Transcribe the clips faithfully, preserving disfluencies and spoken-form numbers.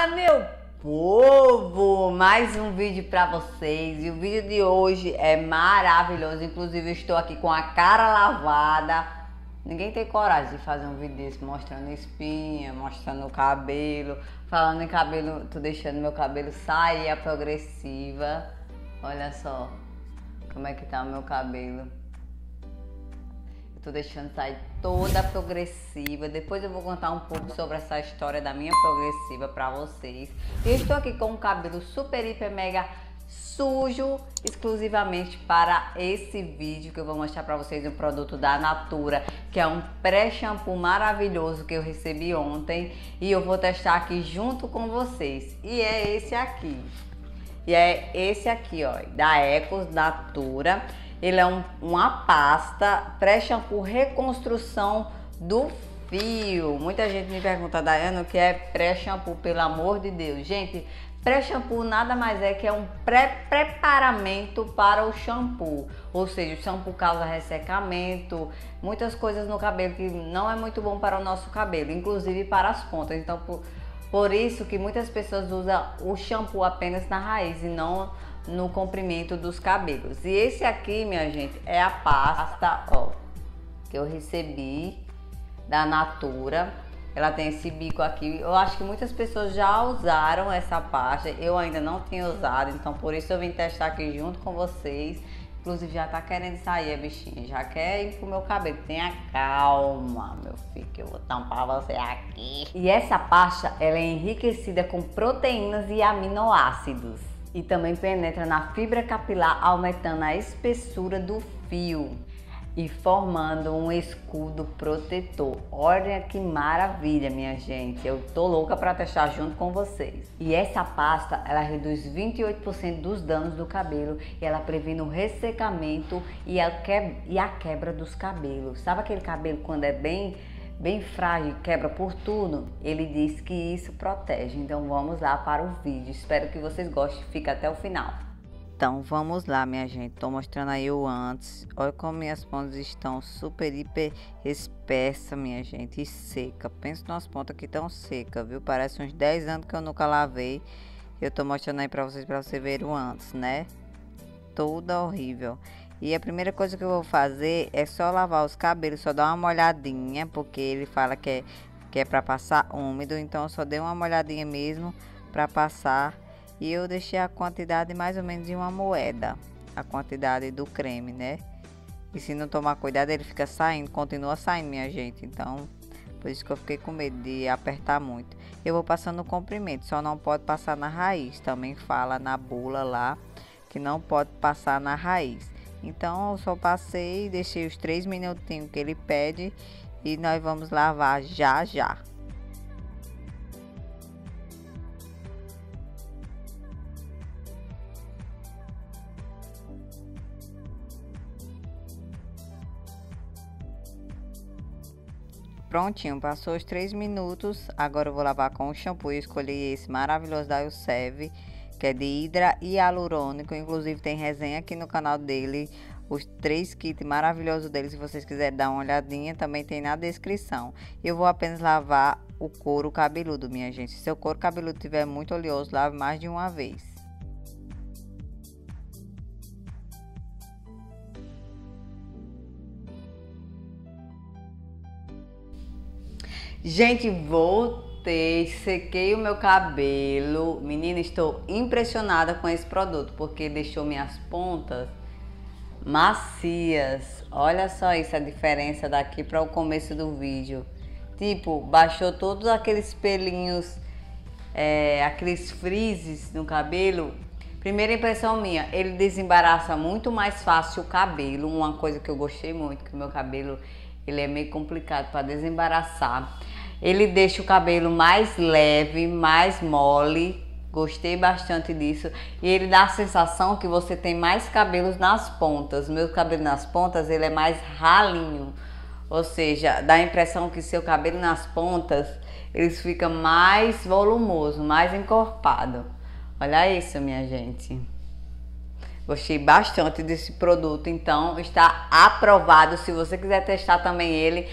Fala, meu povo! Mais um vídeo pra vocês. E o vídeo de hoje é maravilhoso. Inclusive, eu estou aqui com a cara lavada. Ninguém tem coragem de fazer um vídeo desse mostrando espinha, mostrando o cabelo. Falando em cabelo, tô deixando meu cabelo sair a progressiva. Olha só como é que tá o meu cabelo. Tô deixando sair toda progressiva. Depois eu vou contar um pouco sobre essa história da minha progressiva pra vocês. Eu estou aqui com um cabelo super, hiper, mega sujo, exclusivamente para esse vídeo que eu vou mostrar pra vocês um produto da Natura, que é um pré-shampoo maravilhoso que eu recebi ontem e eu vou testar aqui junto com vocês. E é esse aqui. E é esse aqui, ó, da Ecos Natura. Ele é um, uma pasta pré-shampoo reconstrução do fio. Muita gente me pergunta, Daiane, o que é pré-shampoo, pelo amor de Deus. Gente, pré-shampoo nada mais é que é um pré-preparamento para o shampoo. Ou seja, o shampoo causa ressecamento, muitas coisas no cabelo que não é muito bom para o nosso cabelo, inclusive para as pontas. Então, por, por isso que muitas pessoas usam o shampoo apenas na raiz e não no comprimento dos cabelos. E esse aqui, minha gente, é a pasta, ó, que eu recebi da Natura. Ela tem esse bico aqui. Eu acho que muitas pessoas já usaram essa pasta. Eu ainda não tinha usado, então por isso eu vim testar aqui junto com vocês. Inclusive já tá querendo sair a bichinha, já quer ir pro meu cabelo. Tenha calma, meu filho, que eu vou tampar você aqui. E essa pasta, ela é enriquecida com proteínas e aminoácidos. E também penetra na fibra capilar, aumentando a espessura do fio e formando um escudo protetor. Olha que maravilha, minha gente. Eu tô louca para testar junto com vocês. E essa pasta, ela reduz vinte e oito por cento dos danos do cabelo e ela previne o ressecamento e a, que... e a quebra dos cabelos. Sabe aquele cabelo quando é bem... bem frágil, quebra por tudo? Ele diz que isso protege. Então vamos lá para o vídeo. Espero que vocês gostem. Fica até o final. Então vamos lá, minha gente. Tô mostrando aí o antes. Olha como minhas pontas estão super, hiper espessa, minha gente. E seca. Pensa nas pontas que estão secas, viu? Parece uns dez anos que eu nunca lavei. Eu tô mostrando aí pra vocês, pra vocês verem o antes, né? Toda horrível. E a primeira coisa que eu vou fazer é só lavar os cabelos, só dar uma molhadinha, porque ele fala que é, que é para passar úmido, então eu só dei uma molhadinha mesmo para passar. E eu deixei a quantidade mais ou menos de uma moeda, a quantidade do creme, né? E se não tomar cuidado, ele fica saindo, continua saindo, minha gente. Então, por isso que eu fiquei com medo de apertar muito. Eu vou passando no comprimento, só não pode passar na raiz. Também fala na bula lá que não pode passar na raiz. Então eu só passei, deixei os três minutinhos que ele pede e nós vamos lavar já já. Prontinho, passou os três minutos. Agora eu vou lavar com o shampoo. Eu escolhi esse maravilhoso da Elseve, que é de hidra e hialurônico. Inclusive tem resenha aqui no canal dele, os três kits maravilhosos dele. Se vocês quiserem dar uma olhadinha, também tem na descrição. Eu vou apenas lavar o couro cabeludo, minha gente. Se seu couro cabeludo estiver muito oleoso, lave mais de uma vez. Gente, voltei, sequei o meu cabelo. Menina, estou impressionada com esse produto, porque deixou minhas pontas macias. Olha só isso, a diferença daqui para o começo do vídeo. Tipo, baixou todos aqueles pelinhos, é, aqueles frises no cabelo. Primeira impressão minha, ele desembaraça muito mais fácil o cabelo. Uma coisa que eu gostei muito, que o meu cabelo, ele é meio complicado para desembaraçar. Ele deixa o cabelo mais leve, mais mole. Gostei bastante disso. E ele dá a sensação que você tem mais cabelos nas pontas. Meu cabelo nas pontas, ele é mais ralinho. Ou seja, dá a impressão que seu cabelo nas pontas, ele fica mais volumoso, mais encorpado. Olha isso, minha gente. Gostei bastante desse produto, então está aprovado. Se você quiser testar também ele,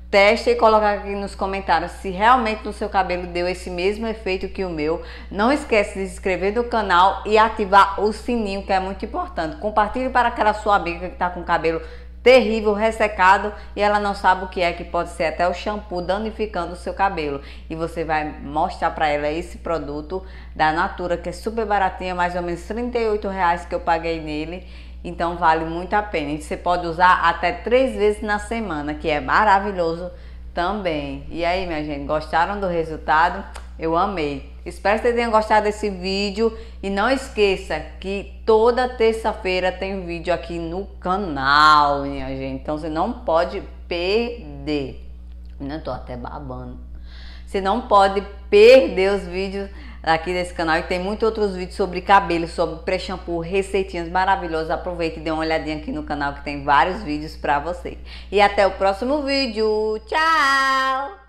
Teste e coloque aqui nos comentários se realmente no seu cabelo deu esse mesmo efeito que o meu. Não esquece de se inscrever no canal e ativar o sininho, que é muito importante. Compartilhe para aquela sua amiga que está com o cabelo terrível, ressecado, e ela não sabe o que é, que pode ser até o shampoo danificando o seu cabelo. E você vai mostrar para ela esse produto da Natura, que é super baratinho, mais ou menos trinta e oito reais que eu paguei nele. Então vale muito a pena. E você pode usar até três vezes na semana, que é maravilhoso também. E aí, minha gente, gostaram do resultado? Eu amei. Espero que vocês tenham gostado desse vídeo. E não esqueça que toda terça-feira tem vídeo aqui no canal, minha gente. Então você não pode perder. Eu tô até babando. Você não pode perder os vídeos aqui desse canal, e tem muitos outros vídeos sobre cabelo, sobre pré-shampoo, receitinhas maravilhosas. Aproveite e dê uma olhadinha aqui no canal, que tem vários vídeos pra você. E até o próximo vídeo. Tchau!